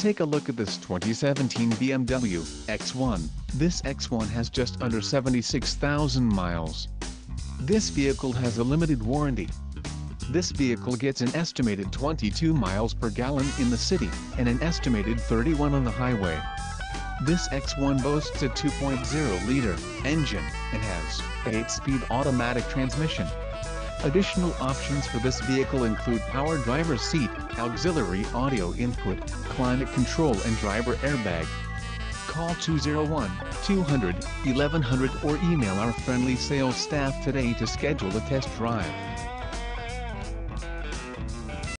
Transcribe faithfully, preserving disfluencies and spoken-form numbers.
Take a look at this twenty seventeen B M W X one. This X one has just under seventy-six thousand miles. This vehicle has a limited warranty. This vehicle gets an estimated twenty-two miles per gallon in the city, and an estimated thirty-one on the highway. This X one boasts a two point oh liter engine, and has an eight-speed automatic transmission. Additional options for this vehicle include power driver's seat, auxiliary audio input, climate control and driver airbag. Call two oh one, two hundred, eleven hundred or email our friendly sales staff today to schedule a test drive.